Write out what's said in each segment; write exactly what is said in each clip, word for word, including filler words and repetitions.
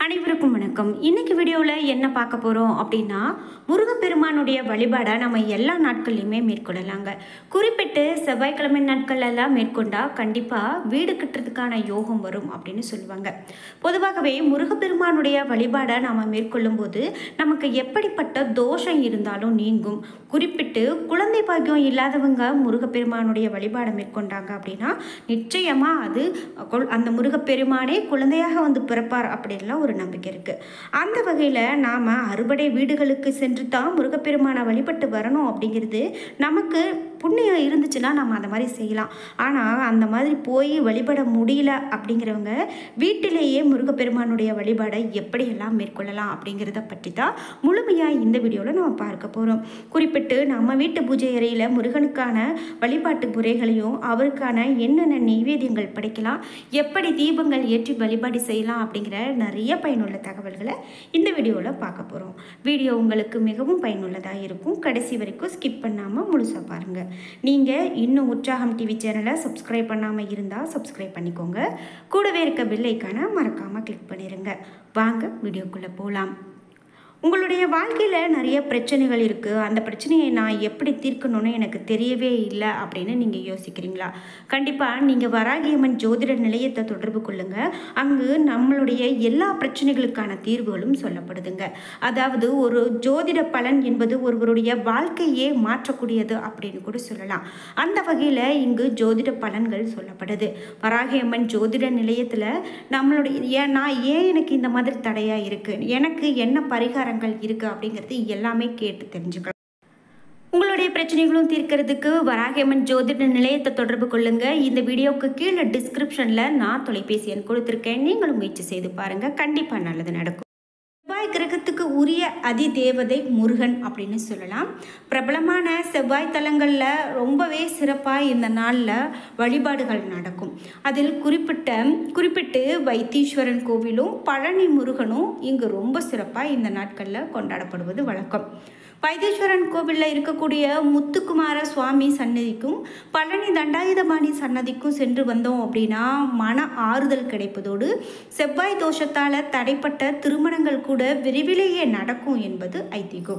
அனைவருக்கும் வணக்கம். இன்னைக்கு வீடியோவில் என்ன பார்க்க போகிறோம் அப்படின்னா, முருகப்பெருமானுடைய வழிபாடை நம்ம எல்லா நாட்கள்லையுமே மேற்கொள்ளலாங்க. குறிப்பிட்டு செவ்வாய்க்கிழமை நாட்களெல்லாம் மேற்கொண்டால் கண்டிப்பாக வீடு கட்டுறதுக்கான யோகம் வரும் அப்படின்னு சொல்லுவாங்க. பொதுவாகவே முருகப்பெருமானுடைய வழிபாடை நாம் மேற்கொள்ளும் போது நமக்கு எப்படிப்பட்ட தோஷம் இருந்தாலும் நீங்கும். குறிப்பிட்டு குழந்தை பாக்கியம் இல்லாதவங்க முருகப்பெருமானுடைய வழிபாடை மேற்கொண்டாங்க அப்படின்னா நிச்சயமாக அது அந்த முருகப்பெருமானே குழந்தையாக வந்து பிறப்பார் அப்படின்லாம் ஒரு நம்பிக்கை இருக்குது. அந்த வகையில் நாம் அறுபடை வீடுகளுக்கு சென்று தான் முருகப்பெருமானை வழிபட்டு வரணும் அப்படிங்கிறது நமக்கு புண்ணியம் இருந்துச்சுன்னா நம்ம அந்த மாதிரி செய்யலாம். ஆனால் அந்த மாதிரி போய் வழிபட முடியல அப்படிங்கிறவங்க வீட்டிலேயே முருகப்பெருமானுடைய வழிபாடை எப்படியெல்லாம் மேற்கொள்ளலாம் அப்படிங்கிறத பற்றி தான் முழுமையாக இந்த வீடியோவில் நம்ம பார்க்க போகிறோம். குறிப்பிட்டு நம்ம வீட்டு பூஜை அறையில் முருகனுக்கான வழிபாட்டு முறைகளையும் அவருக்கான என்னென்ன நெய்வேத்தியங்கள் படைக்கலாம், எப்படி தீபங்கள் ஏற்றி வழிபாடு செய்யலாம் அப்படிங்கிற நிறைய பயனுள்ள தகவல்களை இந்த வீடியோவில் பார்க்க போகிறோம். வீடியோ உங்களுக்கு மிகவும் பயனுள்ளதாக இருக்கும். கடைசி வரைக்கும் ஸ்கிப் பண்ணாமல் முழுசாக பாருங்கள். நீங்கள் இன்னும் உற்சாகம் டிவி சேனலை சப்ஸ்கிரைப் பண்ணாமல் இருந்தால் சப்ஸ்கிரைப் பண்ணிக்கோங்க. கூடவே இருக்க பெல் ஐக்கானை மறக்காமல் கிளிக் பண்ணிடுங்க. வாங்க வீடியோக்குள்ளே போகலாம். உங்களுடைய வாழ்க்கையில் நிறைய பிரச்சனைகள் இருக்குது. அந்த பிரச்சனையை நான் எப்படி தீர்க்கணும்னு எனக்கு தெரியவே இல்லை அப்படின்னு நீங்கள் யோசிக்கிறீங்களா? கண்டிப்பாக நீங்கள் வராகியம்மன் ஜோதிட நிலையத்தை தொடர்பு கொள்ளுங்கள். அங்கு நம்மளுடைய எல்லா பிரச்சனைகளுக்கான தீர்வுகளும் சொல்லப்படுதுங்க. அதாவது ஒரு ஜோதிட பலன் என்பது ஒருவருடைய வாழ்க்கையே மாற்றக்கூடியது அப்படின்னு கூட சொல்லலாம். அந்த வகையில் இங்கு ஜோதிட பலன்கள் சொல்லப்படுது. வராகியம்மன் ஜோதிட நிலையத்தில் நம்மளுடைய ஏன் நான் ஏன் எனக்கு இந்த மாதிரி தடையாக இருக்குது, எனக்கு என்ன பரிகாரம் இருக்கு அப்படிங்கிறது எல்லாமே கேட்டு தெரிஞ்சுக்கலாம். உங்களுடைய பிரச்சனைகளும் தீர்க்கிறதுக்கு வராகியம்மன் ஜோதிட நிலையத்தை தொடர்பு கொள்ளுங்க. இந்த வீடியோவுக்கு கீழே டிஸ்கிரிப்ஷன்ல நான் தொலைபேசி எண் கொடுத்துருக்கேன். நீங்களும் முயற்சி செய்து பாருங்க, கண்டிப்பா நல்லது நடக்கும். செவ்வாய் கிரகத்துக்கு உரிய அதி தேவதை முருகன் அப்படின்னு சொல்லலாம். பிரபலமான செவ்வாய் தலங்களில் ரொம்பவே சிறப்பாக இந்த நாளில் வழிபாடுகள் நடக்கும். அதில் குறிப்பிட்ட குறிப்பிட்டு வைத்தீஸ்வரன் கோவிலும் பழனி முருகனும் இங்கு ரொம்ப சிறப்பாக இந்த நாட்களில் கொண்டாடப்படுவது வழக்கம். வைத்தீஸ்வரன் கோவிலில் இருக்கக்கூடிய முத்துக்குமார சுவாமி சன்னதிக்கும் பழனி தண்டாயுதபாணி சன்னதிக்கும் சென்று வந்தோம் அப்படின்னா மன ஆறுதல் கிடைப்பதோடு செவ்வாய் தோஷத்தால் தடைப்பட்ட திருமணங்கள் கூட விரைவிலேயே நடக்கும் என்பது ஐதீகம்.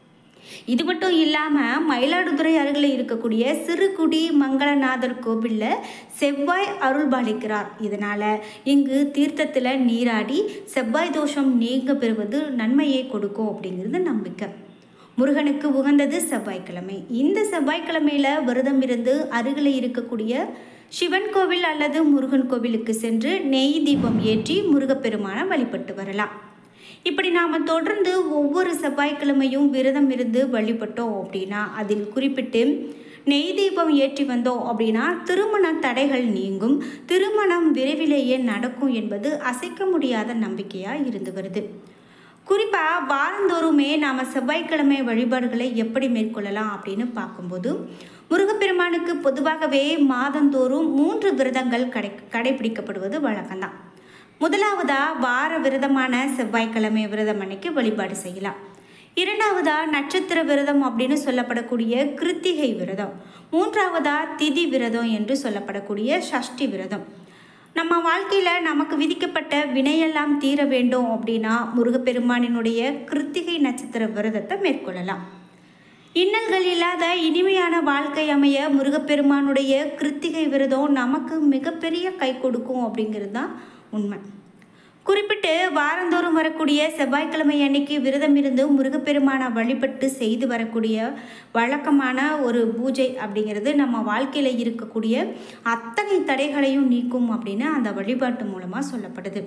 இது மட்டும் இல்லாமல் மயிலாடுதுறை அருகில் இருக்கக்கூடிய சிறுகுடி மங்களநாதர் கோவிலில் செவ்வாய் அருள் பாலிக்கிறார். இதனால் இங்கு தீர்த்தத்தில் நீராடி செவ்வாய் தோஷம் நீங்க பெறுவது நன்மையை கொடுக்கும் அப்படிங்கிறது நம்பிக்கை. முருகனுக்கு உகந்தது செவ்வாய்க்கிழமை. இந்த செவ்வாய்க்கிழமையில் விரதம் இருந்து அருகில் இருக்கக்கூடிய சிவன் கோவில் அல்லது முருகன் கோவிலுக்கு சென்று நெய் தீபம் ஏற்றி முருகப்பெருமானை வழிபட்டு வரலாம். இப்படி நாம் தொடர்ந்து ஒவ்வொரு செவ்வாய்க்கிழமையும் விரதம் இருந்து வழிபட்டோம் அப்படின்னா அதில் குறிப்பிட்டு நெய் தீபம் ஏற்றி வந்தோம் அப்படின்னா திருமண தடைகள் நீங்கும், திருமணம் விரைவிலேயே நடக்கும் என்பது அசைக்க முடியாத நம்பிக்கையாக இருந்து வருது. குறிப்பாக வாரந்தோறுமே நாம் செவ்வாய்க்கிழமை வழிபாடுகளை எப்படி மேற்கொள்ளலாம் அப்படின்னு பார்க்கும்போது முருகப்பெருமானுக்கு பொதுவாகவே மாதந்தோறும் மூன்று விரதங்கள் கடை கடைபிடிக்கப்படுவது வழக்கம்தான். முதலாவதாக வார விரதமான செவ்வாய்க்கிழமை விரதம் அன்னைக்கு வழிபாடு செய்யலாம். இரண்டாவதாக நட்சத்திர விரதம் அப்படின்னு சொல்லப்படக்கூடிய கிருத்திகை விரதம். மூன்றாவதாக திதி விரதம் என்று சொல்லப்படக்கூடிய சஷ்டி விரதம். நம்ம வாழ்க்கையில் நமக்கு விதிக்கப்பட்ட வினையெல்லாம் தீர வேண்டும் அப்படின்னா முருகப்பெருமானினுடைய கிருத்திகை நட்சத்திர விரதத்தை மேற்கொள்ளலாம். இன்னல்கள் இல்லாத இனிமையான வாழ்க்கை அமைய முருகப்பெருமானுடைய கிருத்திகை விரதம் நமக்கு மிகப்பெரிய கை கொடுக்கும் அப்படிங்கிறது தான் உண்மை. குறிப்பிட்டு வாரந்தோறும் வரக்கூடிய செவ்வாய்க்கிழமை அன்னைக்கு விரதம் இருந்து முருகப்பெருமானை வழிபட்டு செய்து வரக்கூடிய வழக்கமான ஒரு பூஜை அப்படிங்கிறது நம்ம வாழ்க்கையில் இருக்கக்கூடிய அத்தனை தடைகளையும் நீக்கும் அப்படின்னு அந்த வழிபாட்டு மூலமாக சொல்லப்படுது.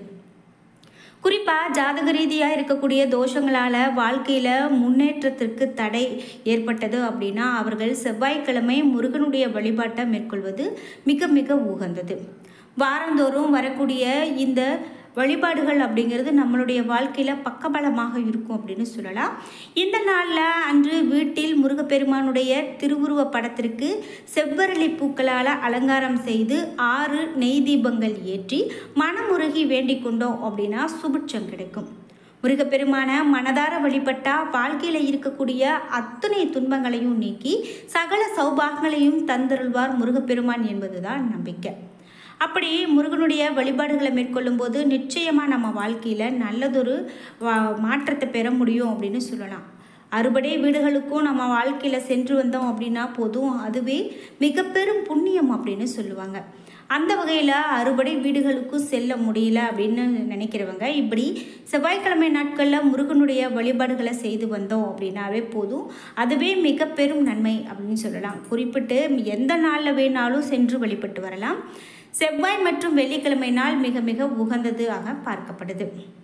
குறிப்பாக ஜாதக ரீதியாக இருக்கக்கூடிய தோஷங்களால் வாழ்க்கையில் முன்னேற்றத்திற்கு தடை ஏற்பட்டது அப்படின்னா அவர்கள் செவ்வாய்க்கிழமை முருகனுடைய வழிபாட்டை மேற்கொள்வது மிக மிக உகந்தது. வாரந்தோறும் வரக்கூடிய இந்த வழிபாடுகள் அப்படிங்கிறது நம்மளுடைய வாழ்க்கையில் பக்கபலமாக இருக்கும் அப்படின்னு சொல்லலாம். இந்த நாளில் அன்று வீட்டில் முருகப்பெருமானுடைய திருவுருவ படத்திற்கு செவ்வரளி பூக்களால் அலங்காரம் செய்து ஆறு நெய் தீபங்கள் ஏற்றி மனமுருகி வேண்டிக் கொண்டோம் அப்படின்னா சுபிட்சம் கிடைக்கும். முருகப்பெருமான மனதார வழிபட்டால் வாழ்க்கையில் இருக்கக்கூடிய அத்தனை துன்பங்களையும் நீக்கி சகல சௌபாகங்களையும் தந்தருள்வார் முருகப்பெருமான் என்பதுதான் நம்பிக்கை. அப்படி முருகனுடைய வழிபாடுகளை மேற்கொள்ளும் போது நிச்சயமாக நம்ம வாழ்க்கையில் நல்லதொரு மாற்றத்தை பெற முடியும் அப்படின்னு சொல்லலாம். அறுபடை வீடுகளுக்கும் நம்ம வாழ்க்கையில் சென்று வந்தோம் அப்படின்னா போதும், அதுவே மிக பெரும் புண்ணியம் அப்படின்னு சொல்லுவாங்க. அந்த வகையில் அறுபடை வீடுகளுக்கும் செல்ல முடியல அப்படின்னு நினைக்கிறவங்க இப்படி செவ்வாய்க்கிழமை நாட்களில் முருகனுடைய வழிபாடுகளை செய்து வந்தோம் அப்படின்னாவே போதும், அதுவே மிக பெரும் நன்மை அப்படின்னு சொல்லலாம். குறிப்பிட்டு எந்த நாளில் வேணாலும் சென்று வழிபட்டு வரலாம். செவ்வாய் மற்றும் வெள்ளிக்கிழமை நாள் மிக மிக உகந்தது ஆக பார்க்கப்படுது.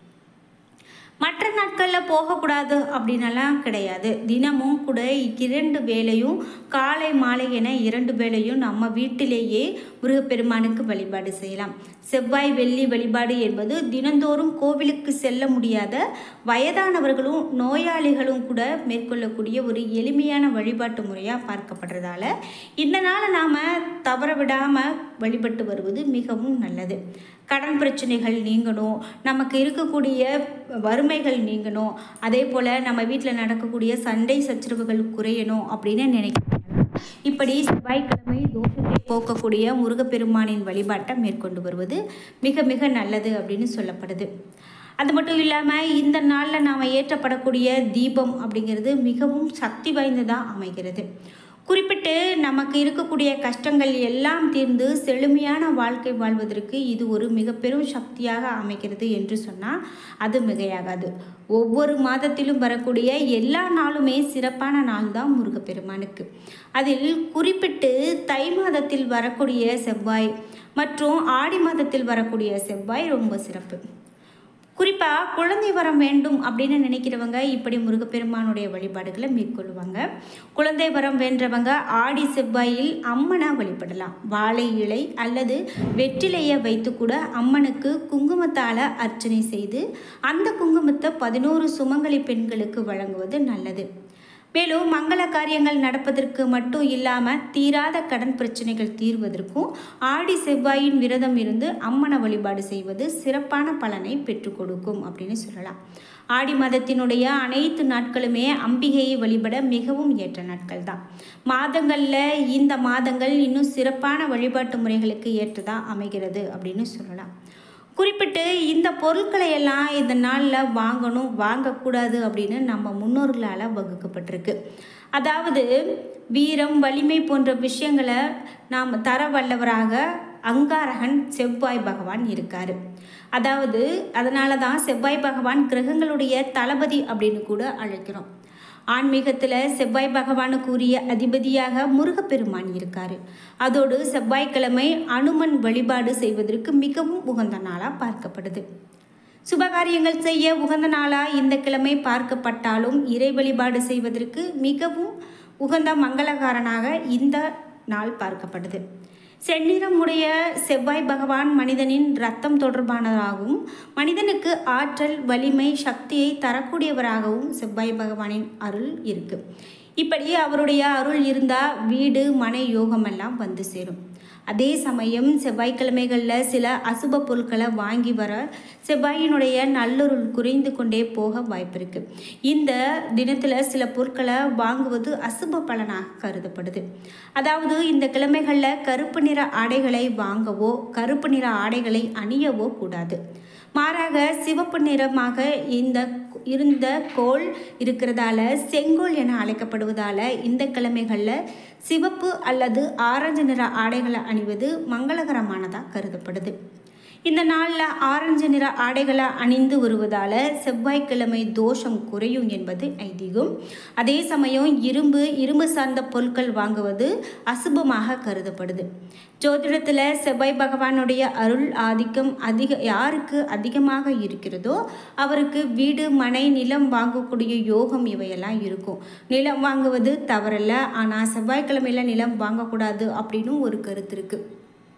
மற்ற நாட்களில் போகக்கூடாது அப்படின்னலாம் கிடையாது. தினமும் கூட இரண்டு வேளையும் காலை மாலை என இரண்டு வேளையும் நம்ம வீட்டிலேயே முருகப்பெருமானுக்கு வழிபாடு செய்யலாம். செவ்வாய் வெள்ளி வழிபாடு என்பது தினந்தோறும் கோவிலுக்கு செல்ல முடியாத வயதானவர்களும் நோயாளிகளும் கூட மேற்கொள்ளக்கூடிய ஒரு எளிமையான வழிபாட்டு முறையாக பார்க்கப்படுறதால இந்த நாளை நாம் தவற விடாமல் வழிபட்டு வருவது மிகவும் நல்லது. கடன் பிரச்சனைகள் நீங்கணும், நமக்கு இருக்கக்கூடிய வறுமைகள் நீங்கணும், அதே போல் நம்ம வீட்டில் நடக்கக்கூடிய சண்டை சச்சரவுகள் குறையணும் அப்படின்னு நினைக்கிறேன். இப்படி செவ்வாய்க்கிழமை தோஷத்தை போக்கக்கூடிய முருகப்பெருமானின் வழிபாட்டை மேற்கொண்டு வருவது மிக மிக நல்லது அப்படின்னு சொல்லப்படுது. அது மட்டும் இல்லாமல் இந்த நாளில் நாம் ஏற்றப்படக்கூடிய தீபம் அப்படிங்கிறது மிகவும் சக்தி வாய்ந்ததாக அமைகிறது. குறிப்பிட்டு நமக்கு இருக்கக்கூடிய கஷ்டங்கள் எல்லாம் தீர்ந்து செழுமையான வாழ்க்கை வாழ்வதற்கு இது ஒரு மிக பெரும் சக்தியாக அமைக்கிறது என்று சொன்னால் அது மிகையாகாது. ஒவ்வொரு மாதத்திலும் வரக்கூடிய எல்லா நாளுமே சிறப்பான நாள் தான் முருகப்பெருமானுக்கு. அதில் குறிப்பிட்டு தை மாதத்தில் வரக்கூடிய செவ்வாய் மற்றும் ஆடி மாதத்தில் வரக்கூடிய செவ்வாய் ரொம்ப சிறப்பு. குறிப்பாக குழந்தை வரம் வேண்டும் அப்படின்னு நினைக்கிறவங்க இப்படி முருகப்பெருமானுடைய வழிபாடுகளை மேற்கொள்ளுவாங்க. குழந்தை வரம் வேண்டவங்க ஆடி செவ்வாயில் அம்மனை வழிபடலாம். வாழை இலை அல்லது வெற்றிலையை வைத்து கூட அம்மனுக்கு குங்குமத்தால் அர்ச்சனை செய்து அந்த குங்குமத்தை பதினோரு சுமங்கலி பெண்களுக்கு வழங்குவது நல்லது. மேலும் மங்கள காரியங்கள் நடப்பதற்கு மட்டும் இல்லாமல் தீராத கடன் பிரச்சனைகள் தீர்வதற்கும் ஆடி செவ்வாயின் விரதம் இருந்து அம்மனை வழிபாடு செய்வது சிறப்பான பலனை பெற்றுக் கொடுக்கும் அப்படின்னு சொல்லலாம். ஆடி மாதத்தினுடைய அனைத்து நாட்களுமே அம்பிகையை வழிபட மிகவும் ஏற்ற நாட்கள் தான். மாதங்களில் இந்த மாதங்கள் இன்னும் சிறப்பான வழிபாட்டு முறைகளுக்கு ஏற்றதாக அமைகிறது அப்படின்னு சொல்லலாம். குறிப்பிட்டு இந்த பொருட்களை எல்லாம் இந்த நாளில் வாங்கணும் வாங்கக்கூடாது அப்படின்னு நம்ம முன்னோர்களால் வகுக்கப்பட்டிருக்கு. அதாவது வீரம் வலிமை போன்ற விஷயங்களை நாம் தர வல்லவராக அங்காரகன் செவ்வாய் பகவான் இருக்கார். அதாவது அதனால தான் செவ்வாய் பகவான் கிரகங்களுடைய தளபதி அப்படின்னு கூட அழைக்கிறோம். ஆன்மீகத்தில் செவ்வாய் பகவானுக்கு உரிய அதிபதியாக முருகப்பெருமான் இருக்கார். அதோடு செவ்வாய்க்கிழமை அனுமன் வழிபாடு செய்வதற்கு மிகவும் உகந்த நாளாக பார்க்கப்படுது. சுபகாரியங்கள் செய்ய உகந்த நாளாக இந்த கிழமை பார்க்கப்பட்டாலும் இறை வழிபாடு செய்வதற்கு மிகவும் உகந்த மங்களகாரனாக இந்த நாள் பார்க்கப்படுது. செந்நிறம் உடைய செவ்வாய் பகவான் மனிதனின் இரத்தம் தொடர்பானதாகவும் மனிதனுக்கு ஆற்றல் வலிமை சக்தியை தரக்கூடியவராகவும் செவ்வாய் பகவானின் அருள் இருக்கு. இப்படி அவருடைய அருள் இருந்தால் வீடு மனை யோகமெல்லாம் வந்து சேரும். அதே சமயம் செவ்வாய்க்கிழமைகளில் சில அசுப பொருட்களை வாங்கி வர செவ்வாயினுடைய நல்லொருள் குறைந்து கொண்டே போக வாய்ப்பு இருக்குது. இந்த தினத்தில் சில பொருட்களை வாங்குவது அசுப பலனாக கருதப்படுது. அதாவது இந்த கிழமைகளில் கருப்பு நிற ஆடைகளை வாங்கவோ கருப்பு நிற ஆடைகளை அணியவோ கூடாது. மாறாக சிவப்பு நிறமாக இந்த இருந்த கோள் இருக்கிறதால செங்கோல் என அழைக்கப்படுவதால் இந்த கிழமைகளில் சிவப்பு அல்லது ஆரஞ்சு நிற ஆடைகளை அணிவது மங்களகரமானதாக கருதப்படுது. இந்த நாளில் ஆரஞ்சு நிற ஆடைகளை அணிந்து வருவதால் செவ்வாய்க்கிழமை தோஷம் குறையும் என்பது ஐதீகம். அதே சமயம் இரும்பு இரும்பு சார்ந்த பொருட்கள் வாங்குவது அசுபமாக கருதப்படுது. ஜோதிடத்தில் செவ்வாய் பகவானுடைய அருள் ஆதிக்கம் அதிக யாருக்கு அதிகமாக இருக்கிறதோ அவருக்கு வீடு மனை நிலம் வாங்கக்கூடிய யோகம் இவையெல்லாம் இருக்கும். நிலம் வாங்குவது தவறல்ல, ஆனால் செவ்வாய்க்கிழமையில் நிலம் வாங்கக்கூடாது அப்படின்னு ஒரு கருத்து இருக்குது.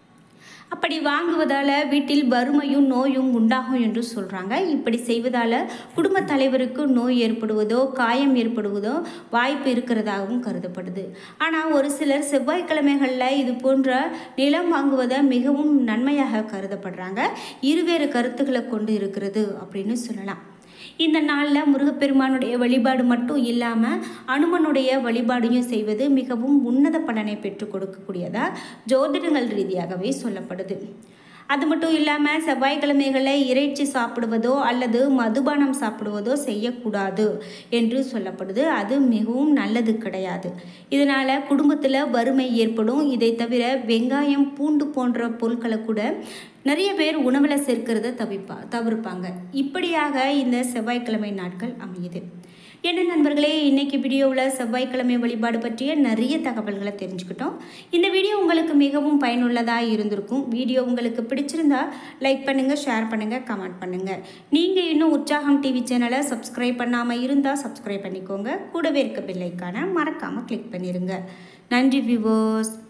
அப்படி வாங்குவதால் வீட்டில் வறுமையும் நோயும் உண்டாகும் என்று சொல்கிறாங்க. இப்படி செய்வதால் குடும்ப தலைவருக்கு நோய் ஏற்படுவதோ காயம் ஏற்படுவதோ வாய்ப்பு இருக்கிறதாகவும் கருதப்படுது. ஆனால் ஒரு சிலர் செவ்வாய்க்கிழமைகளில் இது போன்ற நிலம் வாங்குவதை மிகவும் நன்மையாக கருதப்படுறாங்க. இருவேறு கருத்துக்களை கொண்டு இருக்கிறது அப்படின்னு சொல்லலாம். இந்த நாளில் முருகப்பெருமானுடைய வழிபாடு மட்டும் இல்லாமல் அனுமனுடைய வழிபாடையும் செய்வது மிகவும் உன்னத பலனை பெற்றுக் கொடுக்கக்கூடியதாக ஜோதிடங்கள் ரீதியாகவே சொல்லப்படுது. அது மட்டும் இல்லாமல் செவ்வாய்க்கிழமைகளில் இறைச்சி சாப்பிடுவதோ அல்லது மதுபானம் சாப்பிடுவதோ செய்யக்கூடாது என்று சொல்லப்படுது. அது மிகவும் நல்லது கிடையாது. இதனால் குடும்பத்தில் வறுமை ஏற்படும். இதை தவிர வெங்காயம், பூண்டு போன்ற பொருட்களை கூட நிறைய பேர் உணவில் சேர்க்கிறத தவிப்பா தவிர்ப்பாங்க. இப்படியாக இந்த செவ்வாய்க்கிழமை நாட்கள் அமையுது. என்ன நண்பர்களே, இன்றைக்கி வீடியோவில் செவ்வாய்க்கிழமை வழிபாடு பற்றிய நிறைய தகவல்களை தெரிஞ்சுக்கிட்டோம். இந்த வீடியோ உங்களுக்கு மிகவும் பயனுள்ளதாக இருந்திருக்கும். வீடியோ உங்களுக்கு பிடிச்சிருந்தா லைக் பண்ணுங்கள், ஷேர் பண்ணுங்கள், கமெண்ட் பண்ணுங்கள். நீங்கள் இன்னும் உற்சாகம் டிவி சேனலை சப்ஸ்கிரைப் பண்ணாமல் இருந்தால் சப்ஸ்கிரைப் பண்ணிக்கோங்க. கூடவே இருக்க பெல் ஐக்கானை மறக்காமல் கிளிக் பண்ணிடுங்க. நன்றி வியூவர்ஸ்.